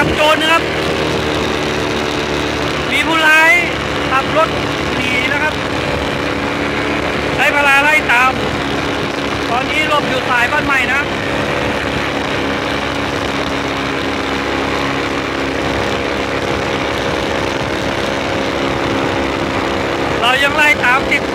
บโจรนะครับมีผู้ร้ายขับรถหนีนะครับใช้เวลาไล่ตามตอนนี้หลบอยู่สายบ้านใหม่นะเรายังไล่ตามติด